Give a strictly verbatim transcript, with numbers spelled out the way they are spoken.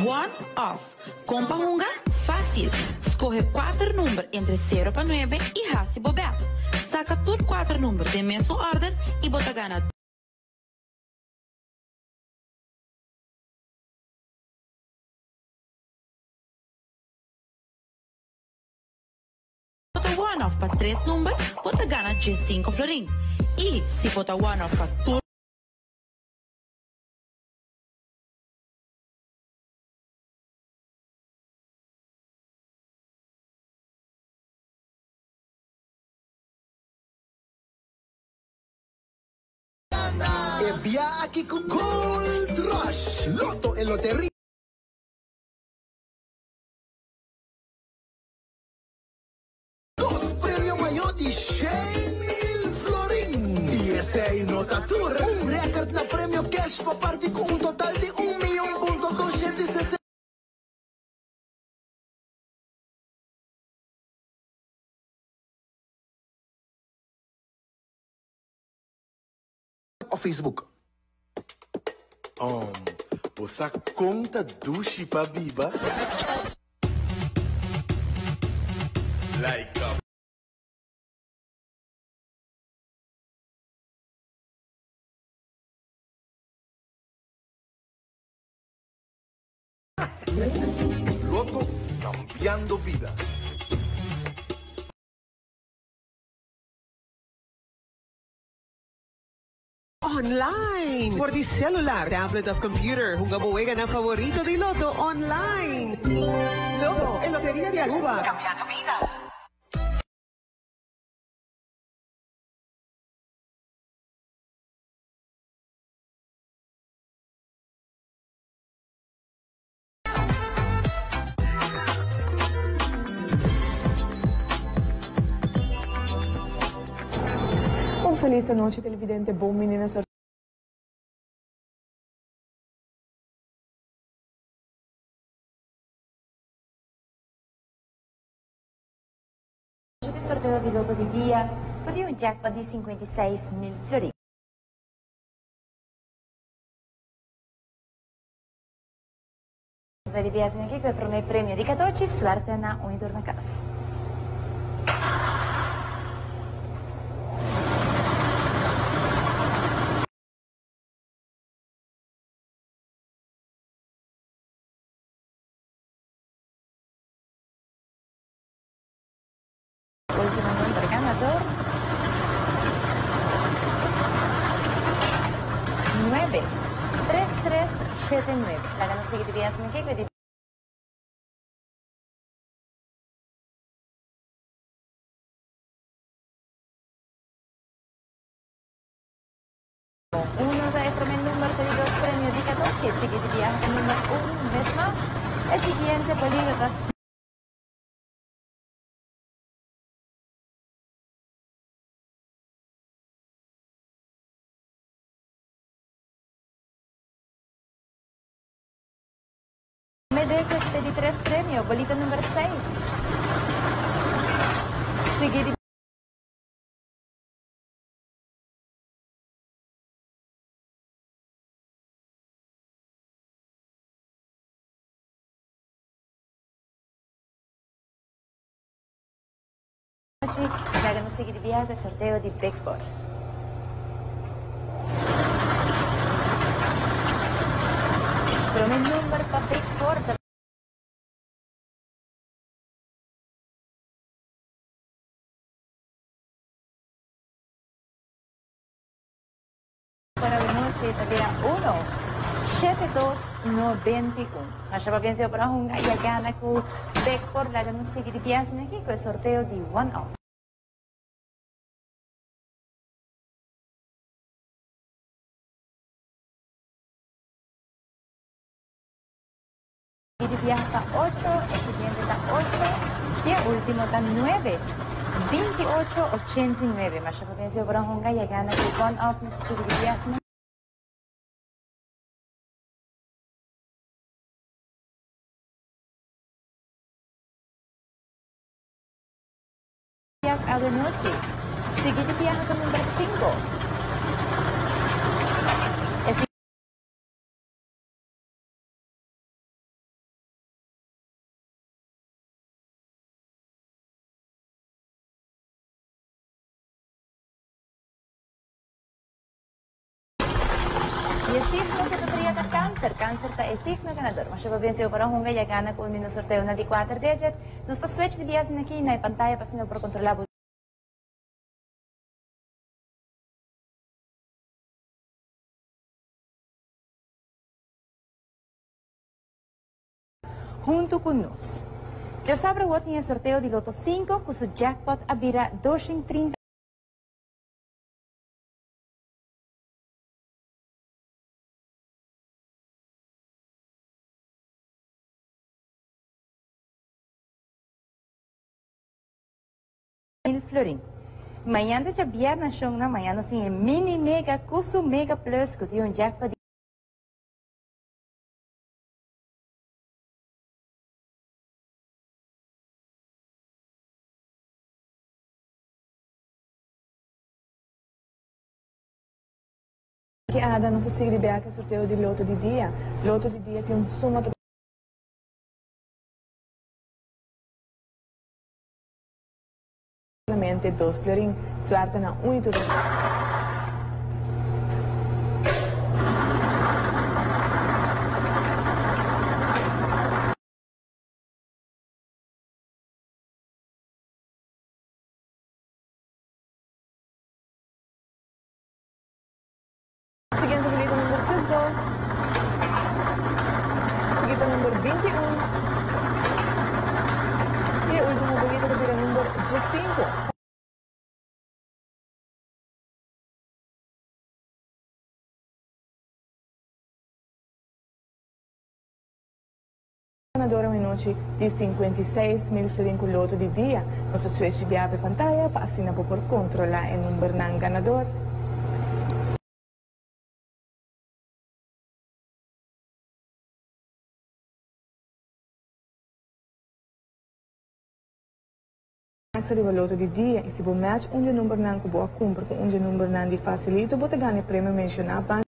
One Off. Com Pahunga, fácil. Escorre quatro números entre zero para nove e raça bobeto. Saca tudo quatro números de mesma ordem e bota gana. Bota One Off para três números, bota gana de cinco florim. E se bota One Off para tudo Ebia aqui com Gold Rush, Loto e Loteria. Dos prêmios maior de cem mil florim. E esse aí nota tour. Um recorde na prêmio cash para parte com um total de um milhão ponto duzentos e sessenta. O Facebook. Um, você conta dushi pra biba? Like a... Loto cambiando vida. Online! For the cellular, tablet of computer, hugabuwegan ang favorito di Loto online. Loto, el Lotería de Aruba. Cambiando vida. Un feliz noche, televidente. Bom menino, sorteio. Il sorteo di Loto di dia con un jackpot di cinquenta e seis mil florins. Svedi biasne che per me premio di quattordici, suerte na un ritorno a casa. Último número ganador. nueve tres tres siete nueve. La ganó seguir biasne che quindi uno de el primer número de los premios de quattordici, seguido de viaje número uno, un vez más. El siguiente polígrafo. Medete di tres premios, bolita número seis. Seguido Hagan un seguir viaje sorteo di Big Four. Primer número para Big Four. Para la noche todavía uno. siete dos noventa y uno. Masya papiense para hunga y gana ku Big Four. Hagan un seguir viaje aquí con el sorteo di One Off. El viaje está ocho, el siguiente está ocho y el último está nueve. veintiocho ochenta y nueve. Masya papiense para hunga y gana ku One Off. Necesito viaje. A la noche. Seguido viaje con número cinco. Y el signo que tendría que cáncer, cáncer está el signo ganador. Mas siya bien para Hunga ya gana con un sorteo na di cuatro digit. Nuestro switch de bias aquí na pantalla para sino por controlar. Junto con nos. Ya sabe what en el sorteo de Loto cinco con su jackpot abrirá doscientos treinta mil florín. Mañana ya viernes son na mañana tiene mini mega cuso mega plus que tiene un jackpot. Que Ada não se significa que sorteio de loto de dia. Loto de dia tem um suma totalmente dos florin. Suerte na um e tudo. Siguiente bolito número diecidós. Seguido número vinte e um. E o último bolito que vira número diecinueve. Ganadora uma noite de cinquenta e seis mil florin com loto de dia. Nosso switch de abre pantalla para assinar por controlar o número não ganador. Se arriva loto di dia e se può match un numero non che può comprare con un numero non di facilito, potete ganhar prêmio mencionado